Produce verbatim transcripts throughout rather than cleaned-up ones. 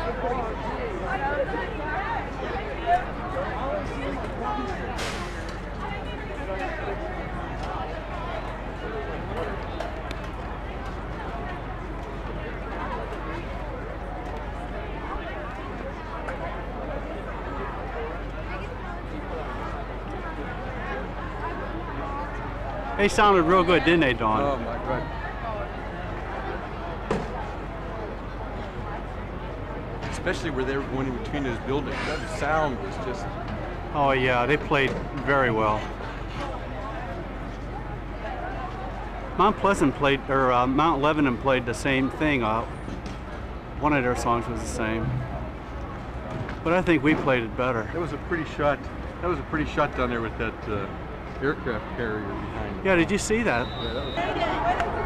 They sounded real good, didn't they, Dawn? Oh my God. Especially where they were going in between those buildings. That sound was just... Oh yeah, they played very well. Mount Pleasant played, or uh, Mount Lebanon played the same thing. Uh, one of their songs was the same. But I think we played it better. That was a pretty shot. That was a pretty shot down there with that uh, aircraft carrier behind. Yeah, did you see that? Yeah, that was...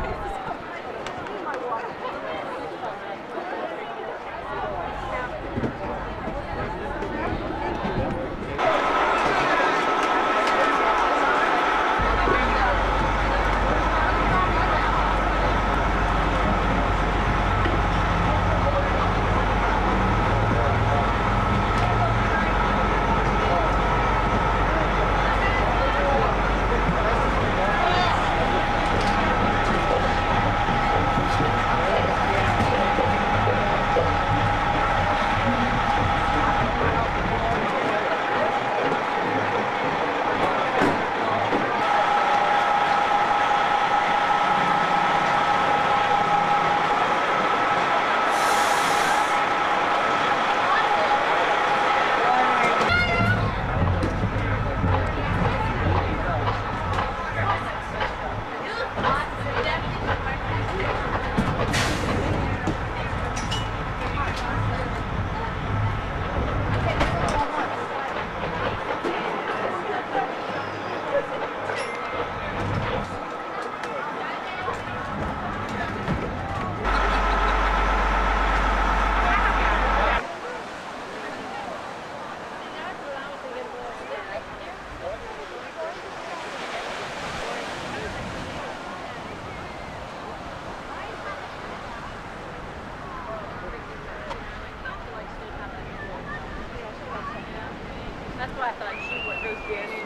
That's why I thought she would go Danny.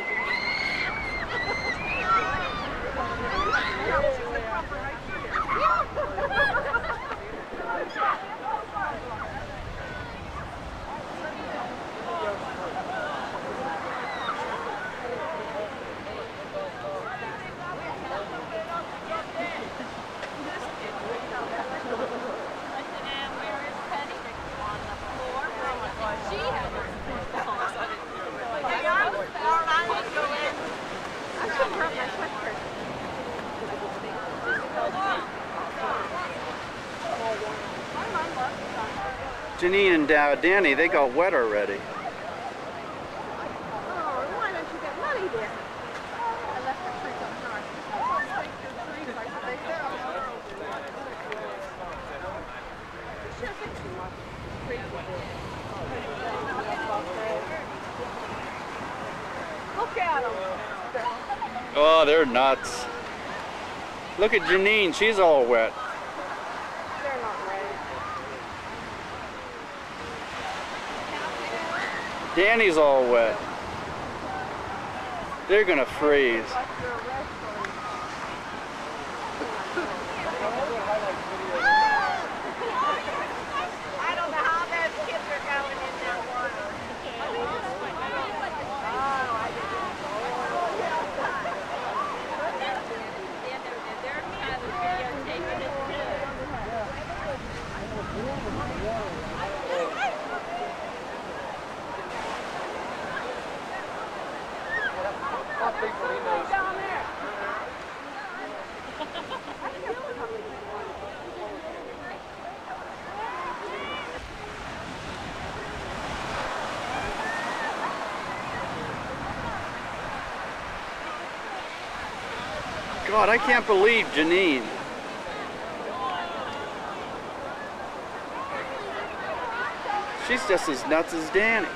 Janine and uh, Danny, they got wet already. Oh, why don't you get money then? I left the tree on her. Look at them. Oh, they're nuts. Look at Janine, she's all wet. They're not ready. Danny's all wet. They're gonna freeze. I don't know how those kids are going in that water. Down there. God, I can't believe Janine. She's just as nuts as Danny.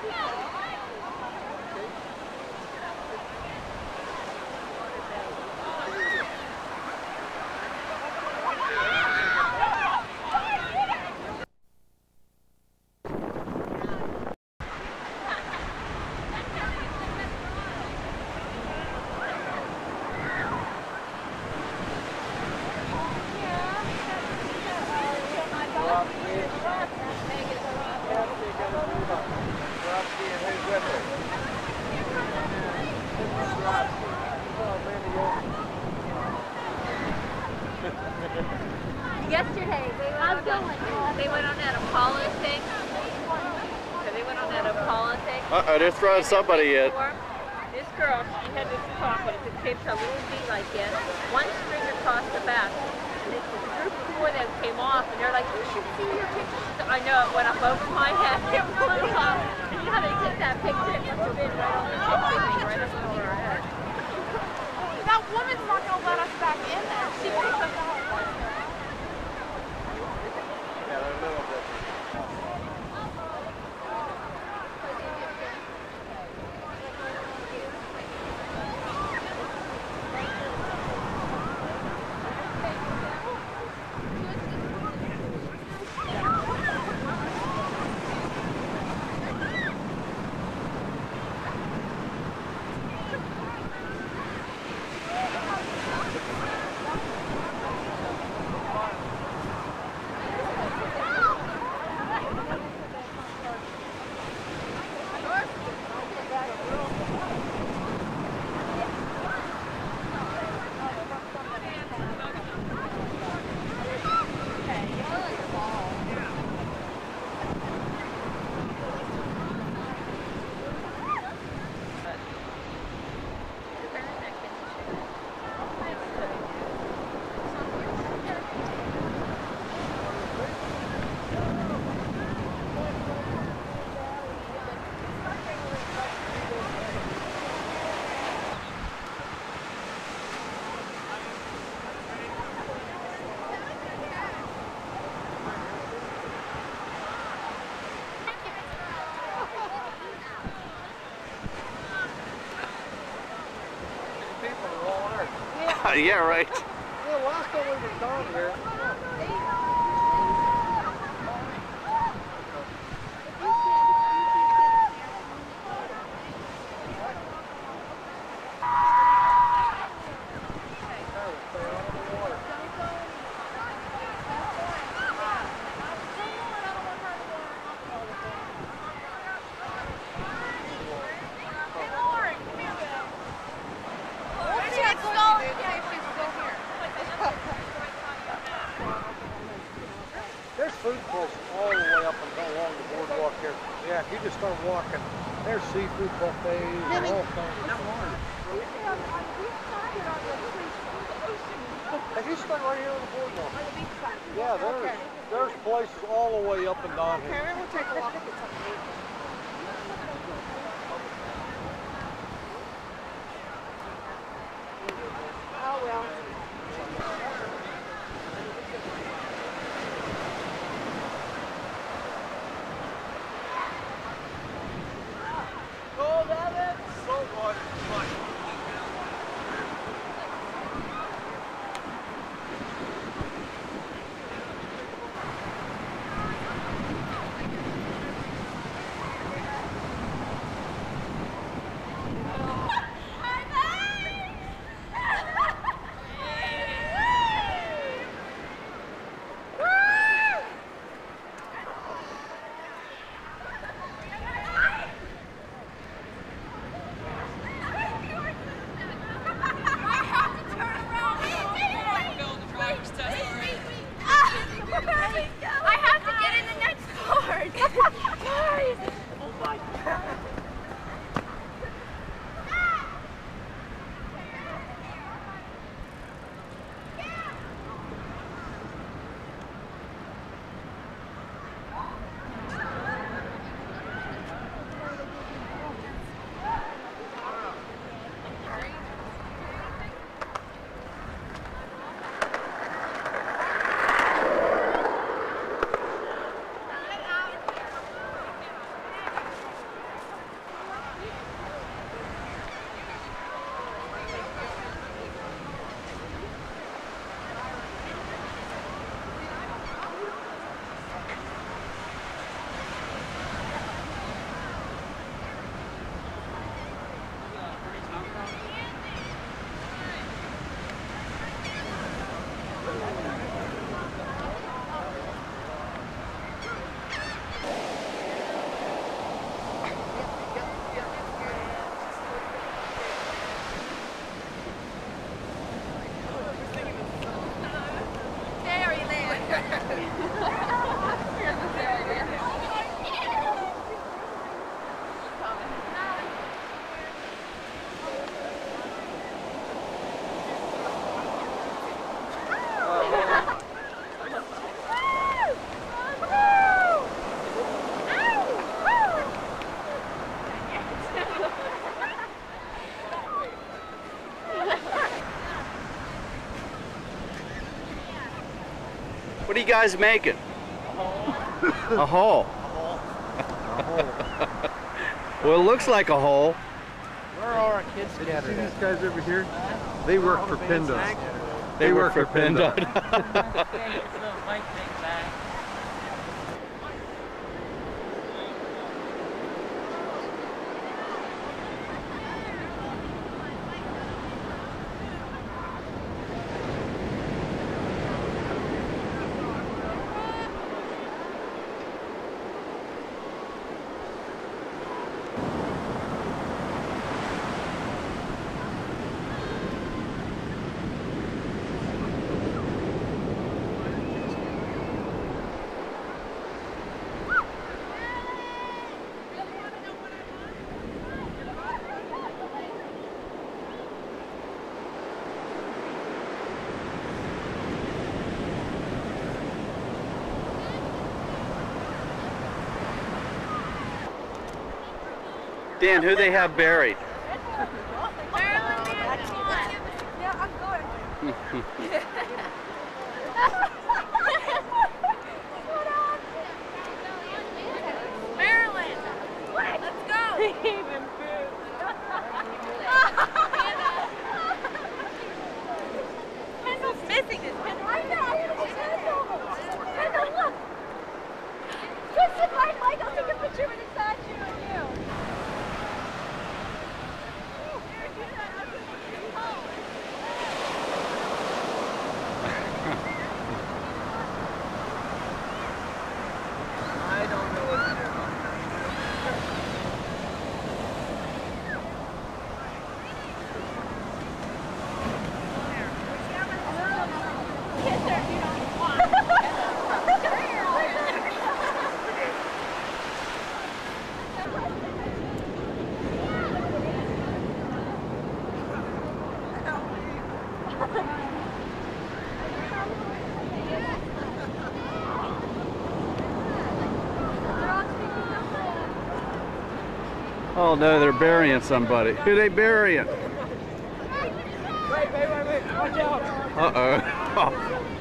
Yesterday, I was going. They went on that Apollo thing. So they went on that Apollo thing. Uh-oh, they're throwing somebody in. This girl, she had this top, but it's shaped a little V like this. One string across the back. And this the group before them came off, and they're like, "You should see your picture." So I know it went up over my head. It blew up. And you know how they took that picture? It must have been right on the picture thing, right up over our head. That woman's not going to let us back in there. She picked us out. Yeah, right. Yeah, last time we were down here. There's food places all the way up and along the boardwalk here. Yeah, if you just start walking, there's seafood buffets and all kinds of stuff. Have you stayed right here on the boardwalk? On the beach side. Yeah, there's, Okay. there's places all the way up and down Okay, here. we'll take a walk. Oh, well. are you guys making? A hole. A hole. Well, it looks like a hole. Where are our kids scattered? See these guys over here? They work for PennDOT. They, They work, work for for PennDOT. Dan, who they have buried? Yeah, I'm good. Marilyn, let's go. Even food. Kendall's missing this. I know. Kendall, look. Just sit by Mike. I'll take a picture with the statue of you. Oh no, they're burying somebody. Who they burying? Wait, wait, wait, wait. Watch out. Uh-oh.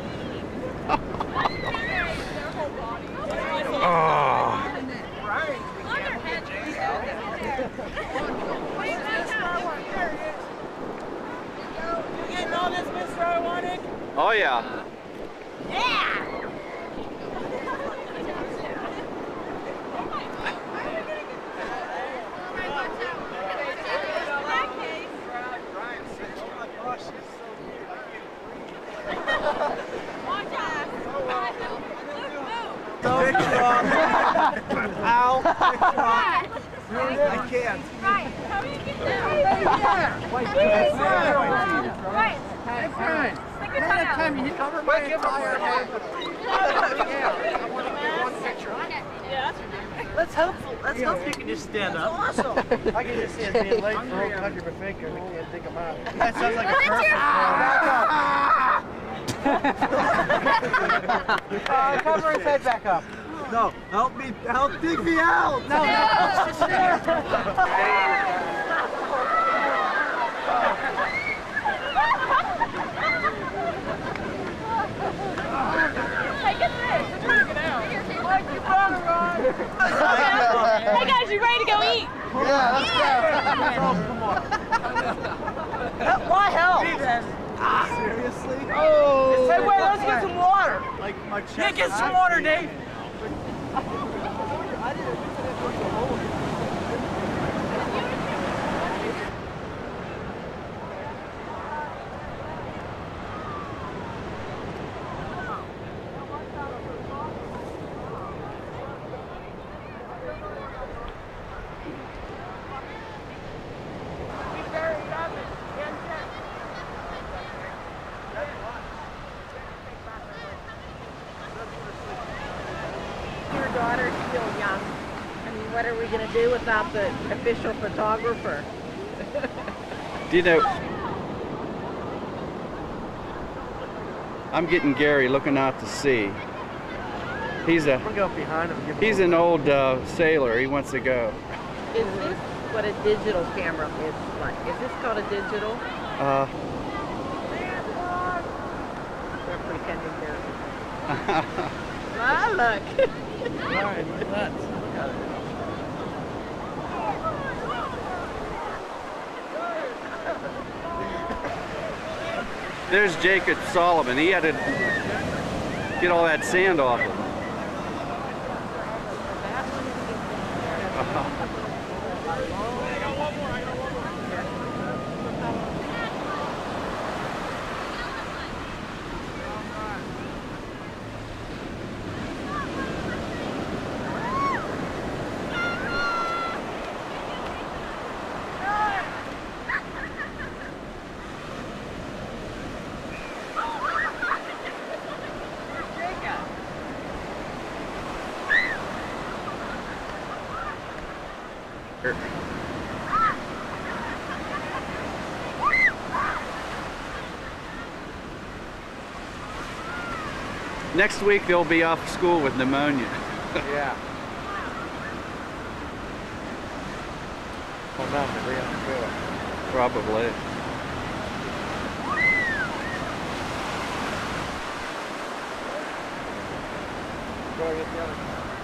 Oh. You getting all this, Mister I wanted? Oh yeah. Yeah! Ow! I can't. Right. How do you get down? Right. Hey, Brian. Stick your tongue out. Time you cover my entire head. Yeah. I want to get one picture. Yeah. Let's hope. Let's hope you can just stand up. Awesome. I can just see it being late for old country but faker. We can't think about it. That sounds like a Well, perfect. Back up. uh, cover his head back up. No, help me, help dig me out. No, Hey, get this. We're trying to get out. Hey guys, you ready to go eat? Yeah, let's go. Come on. Why help? Seriously? Oh. Hey, wait, let's get some water. Like my chest. Yeah, get some water, Dave. Your daughter's still young. I mean, what are we going to do without the official photographer? Do you know, I'm getting Gary looking out to sea. He's a We're going behind him. Give him he's a an old uh, sailor. He wants to go. Is this what a digital camera is like? Is this called a digital? Uh, They're pretending they're Ah, look. Alright, nuts. Look at it. There's Jacob Solomon. He had to get all that sand off him. Next week they'll be off school with pneumonia. Yeah. Well, no, they're gonna do it. Probably. Go get the other.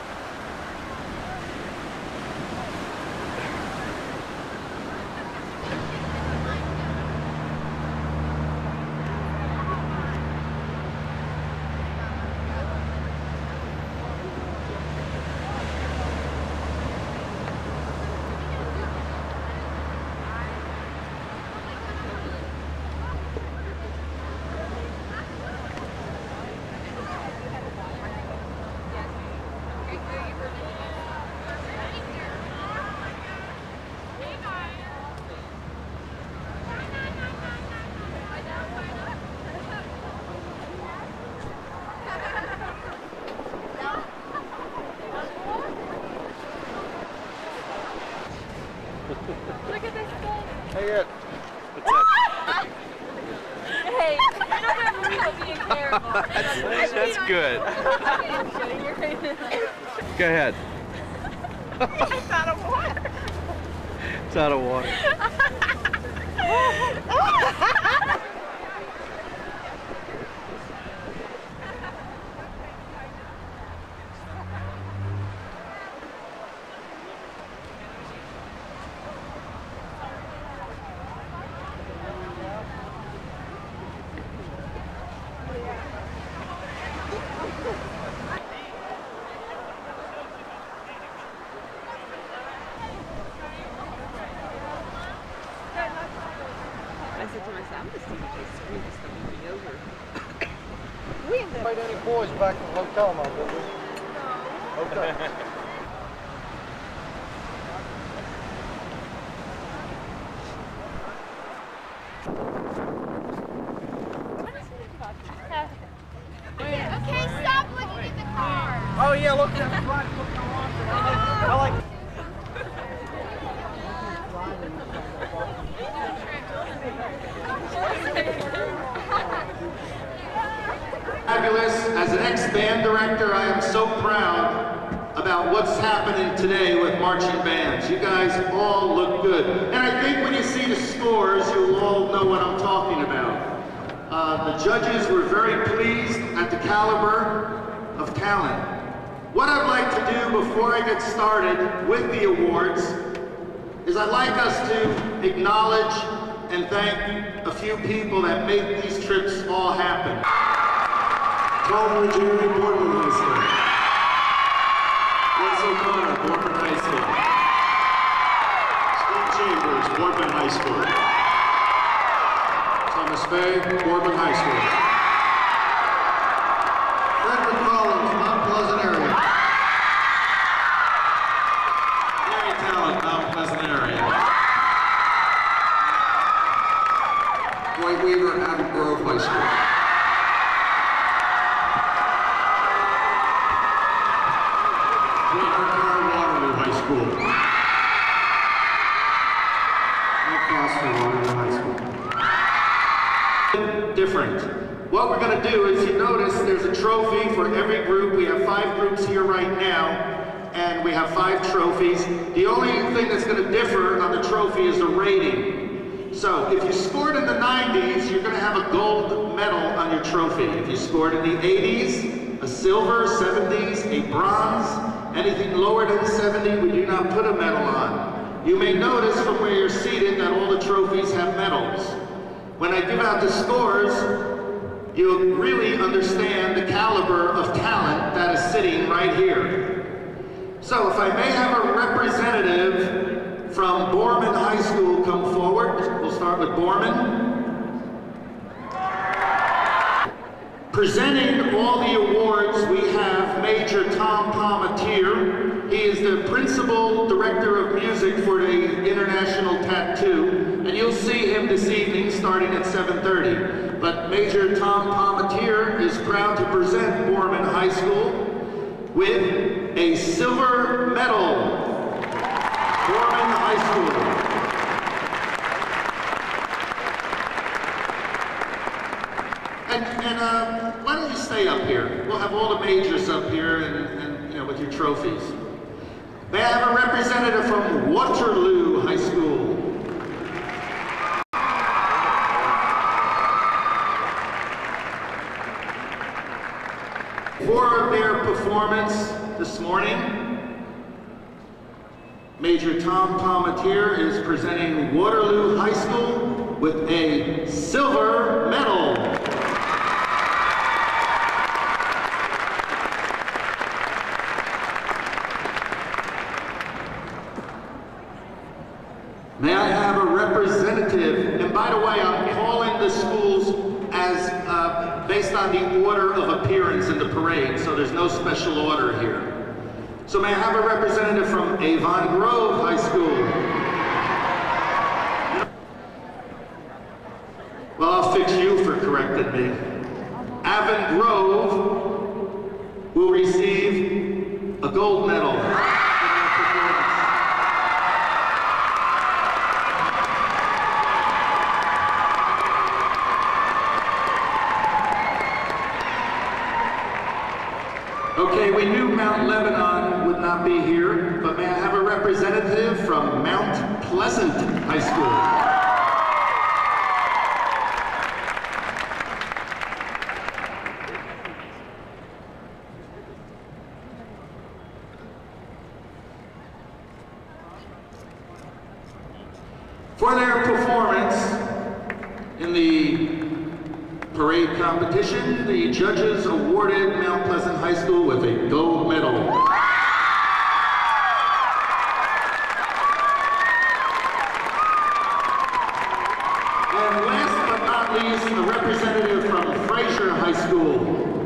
Look at this thing. Hey, it. Hey, you're not going to believe I'm being terrible. That's, that's good. Go ahead. It's out of water. It's out of water. I said to myself, I'm just thinking they screw this thing over. We didn't invite any boys back to the hotel now, did we? No. Okay. Okay, stop looking at the car. Oh yeah, look at the front. Look how long. I like. Fabulous. As an ex-band director, I am so proud about what's happening today with marching bands. You guys all look good. And I think when you see the scores, you'll all know what I'm talking about. Uh, the judges were very pleased at the caliber of talent. What I'd like to do before I get started with the awards is I'd like us to acknowledge and thank a few people that make these trips all happen. Tom Ruggieri, Boardman High School. Wes O'Connor, Boardman High School. Steve Chambers, Boardman High School. Thomas Bay, Boardman High School. Frederick Collins, Mount Pleasant area. Gary Talent, Mount Pleasant area. Dwight Weaver, Abbott Grove High School. Waterloo High School. Waterloo High School. Different. What we're going to do is, you notice there's a trophy for every group. We have five groups here right now, and we have five trophies. The only thing that's going to differ on the trophy is the rating. So if you scored in the nineties, you're going to have a gold medal on your trophy. If you scored in the eighties, a silver, seventies, a bronze. Anything lower than seventy, we do not put a medal on. You may notice from where you're seated that all the trophies have medals. When I give out the scores, you'll really understand the caliber of talent that is sitting right here. So if I may have a representative from Borman High School come forward. We'll start with Borman. Presenting all the awards, we have Major Tom Palmatier. He is the Principal Director of Music for the International Tattoo, and you'll see him this evening starting at seven thirty. But Major Tom Palmatier is proud to present Borman High School with a silver medal. Borman High School. And, and uh, why don't you stay up here? We'll have all the majors up here and, and you know, with your trophies. May I have a representative from Waterloo High School? For their performance this morning, Major Tom Palmatier is presenting Waterloo High School with a silver medal. May I have a representative, and by the way, I'm calling the schools as uh, based on the order of appearance in the parade, so there's no special order here. So may I have a representative from Avon Grove High School? Well, I'll fix you for correcting me. Avon Grove will receive a gold medal. Okay, we knew Mount Lebanon would not be here, but may I have a representative from Mount Pleasant High School? For their performance in the parade competition, the judges awarded Mount Pleasant High School with a gold medal. And last but not least, a representative from Fraser High School.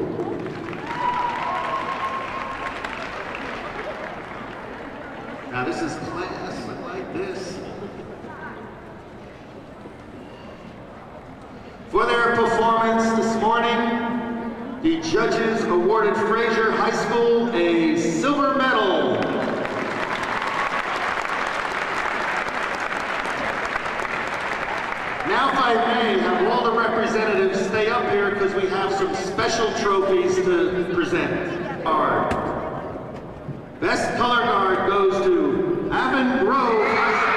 Now this is class, I like this. For their performance this morning, the judges awarded Fraser High School a silver medal. Now, if I may, have all the representatives stay up here because we have some special trophies to present. Our best color guard goes to Avon Grove High School.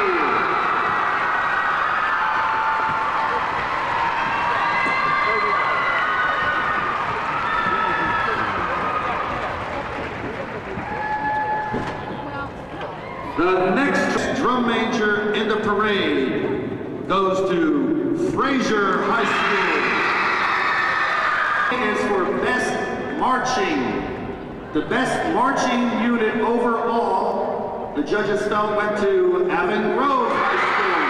The next drum major in the parade goes to Fraser High School. It is for best marching. The best marching unit overall, the judges felt went to Avon Grove High School.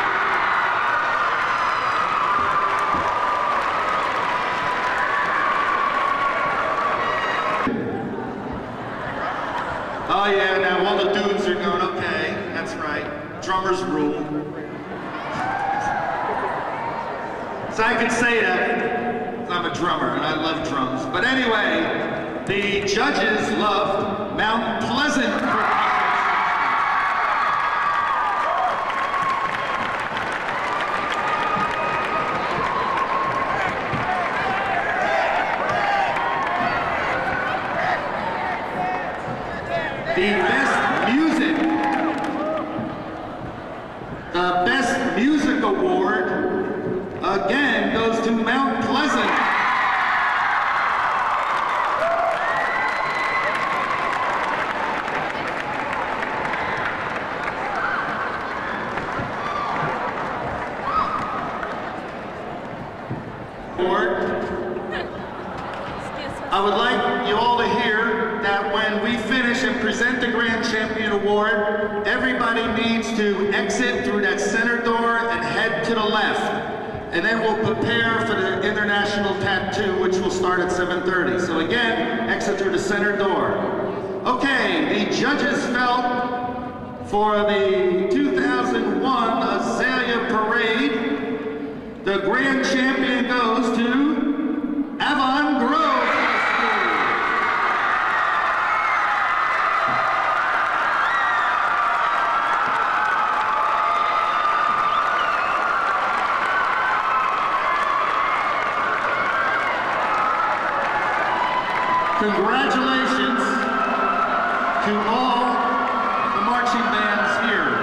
Oh yeah, now all the dudes are going, okay, that's right, drummers rule. So I can say that, I'm a drummer and I love drums. But anyway, the judges loved Mount Pleasant. The best music, the best music award, again, goes to Mount Pleasant. Award, I would like you all to hear that when we finish and present the Grand Champion Award, everybody needs to exit through that center door and head to the left. And then we'll prepare for the International Tattoo, which will start at seven thirty. So again, exit through the center door. Okay, the judges felt for the two thousand one Azalea Parade, the Grand Champion goes to Avon Grove. Congratulations to all the marching bands here.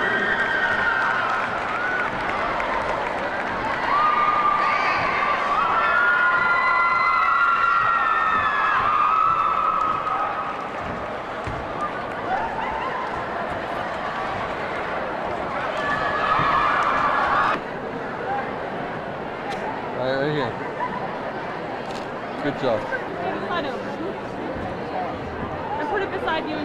Right here. Good job. I put it beside you and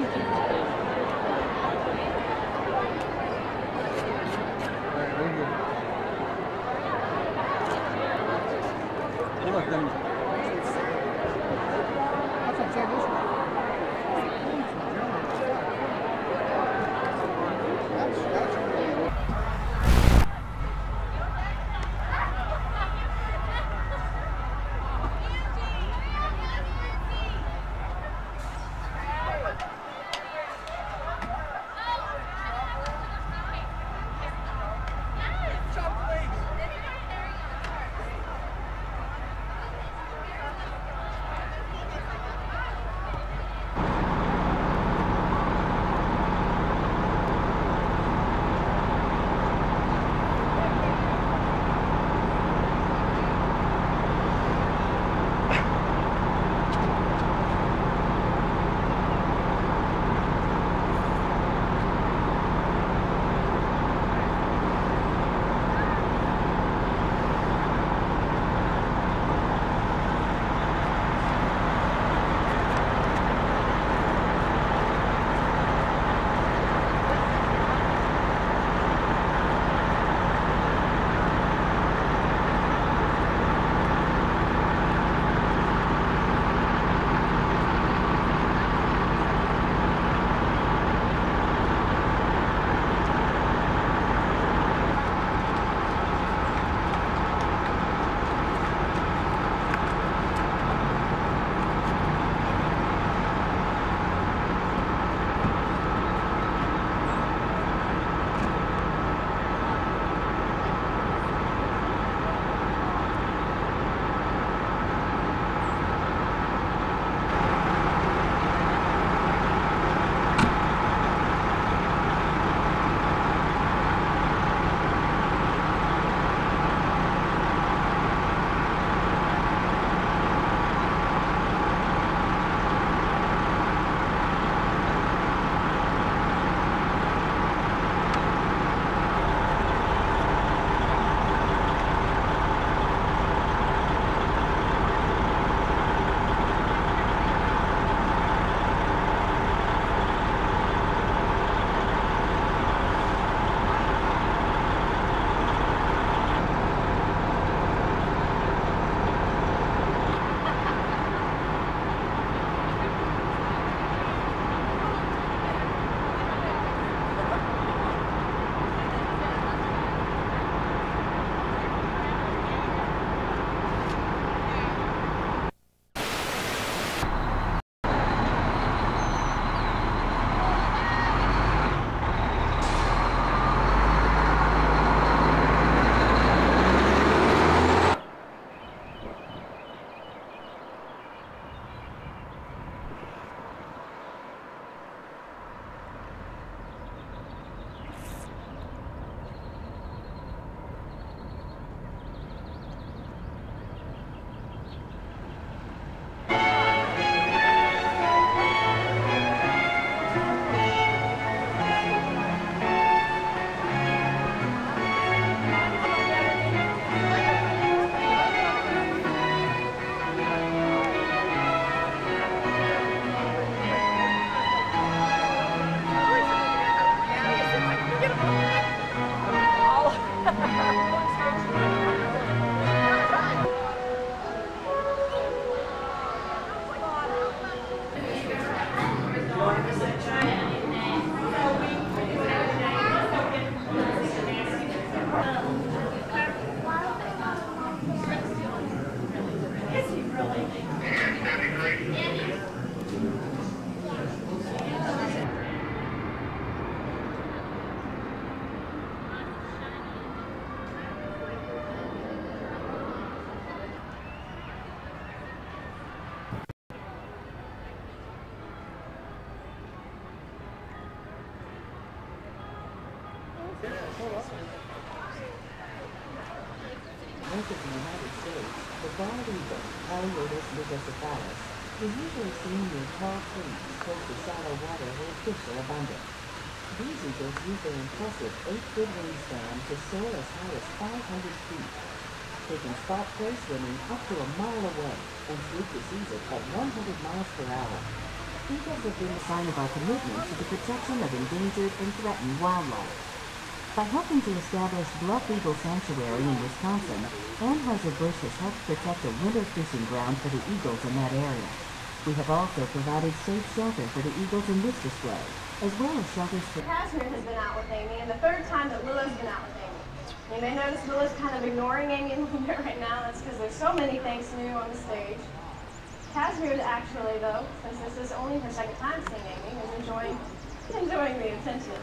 Most of the United States, the bald eagle, Haliotis leucocephalus, is usually seen near tall trees close to shallow water where fish are abundant. These eagles use their impressive eight-foot wingspan to soar as high as five hundred feet. They can spot prey swimming up to a mile away and sweep the seas at one hundred miles per hour. Eagles have been a sign of our commitment to the protection of endangered and threatened wildlife. By helping to establish Bluff Eagle Sanctuary in Wisconsin, Anheuser-Busch has helped protect a winter fishing ground for the eagles in that area. We have also provided safe shelter for the eagles in this display, as well as shelters for... Casimir has been out with Amy, and the third time that Willow's been out with Amy. You may notice Willow's kind of ignoring Amy a little bit right now. That's because there's so many things new on the stage. Casimir actually, though, since this is only her second time seeing Amy, is enjoying, enjoying the attention.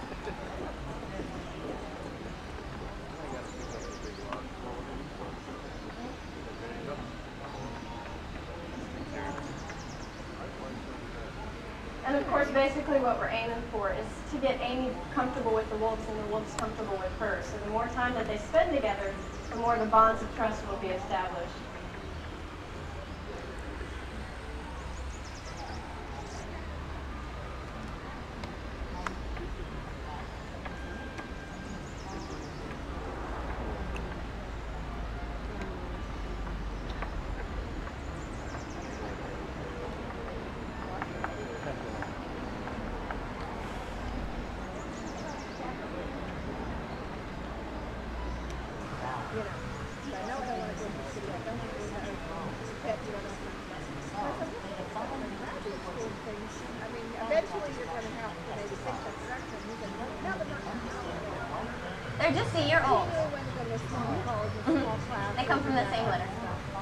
And of course, basically what we're aiming for is to get Amy comfortable with the wolves and the wolves comfortable with her. So the more time that they spend together, the more the bonds of trust will be established. They're just a year old. Mm-hmm. They come from the same litter.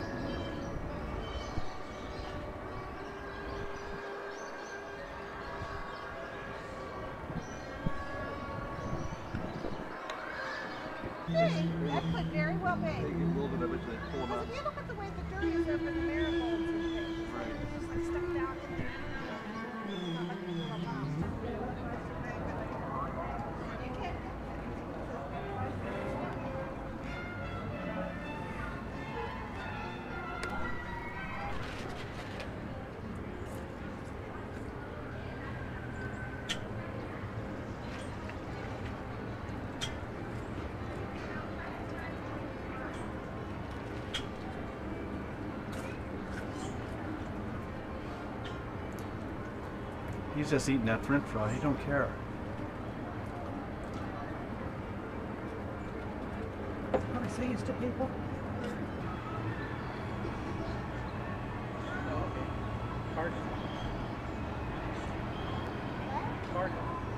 That could very well be. Because if you look at the way the dirt is over the marigolds and things, it's just like stuck down in there. He's just eating that french fry. He don't care. Can I say this to people? Pardon? Pardon?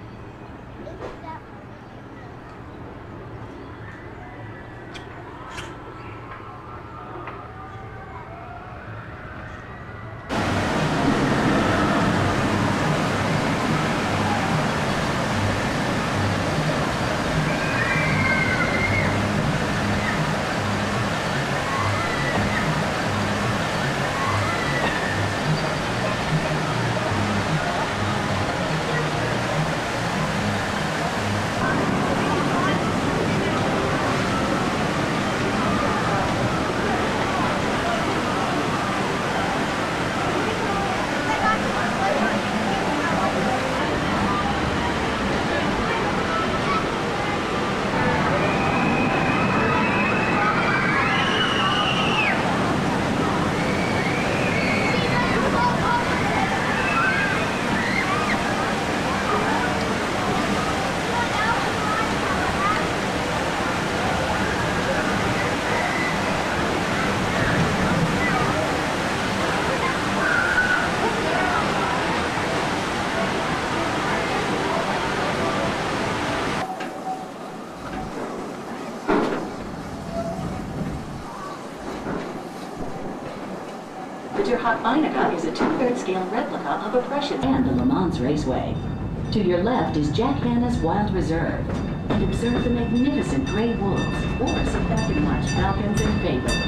Der Hartbeiniger is a two-third scale replica of a Prussian and the Le Mans Raceway. To your left is Jack Hanna's Wild Reserve, and observe the magnificent gray wolves, or sit back and watch falcons and fables.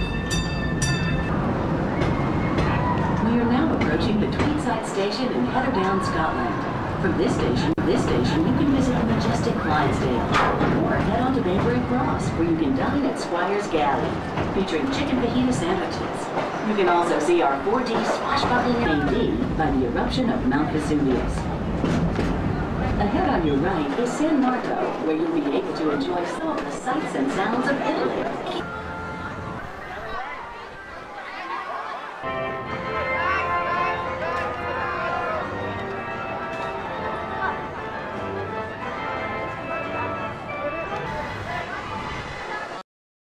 We are now approaching the Tweedside Station in Heatherdown, Scotland. From this station, this station, you can visit the majestic Clydesdale, or head on to Bayberry Cross, where you can dine at Squire's Galley, featuring chicken fajita sandwiches. You can also see our four D swashbuckling A D by the eruption of Mount Vesuvius. Ahead on your right is San Marco, where you'll be able to enjoy some of the sights and sounds of Italy.